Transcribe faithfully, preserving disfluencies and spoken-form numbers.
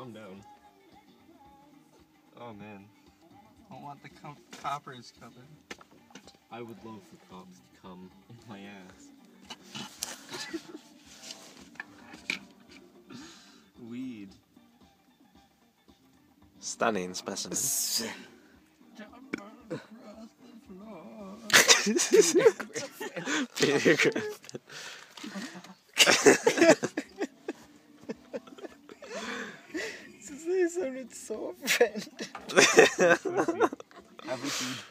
calm down. Oh man. I don't want the com coppers coming. I would love for cops to come in my ass. Weed. Stunning specimen. Peter Griffin. They sounded so offended. Have a seed.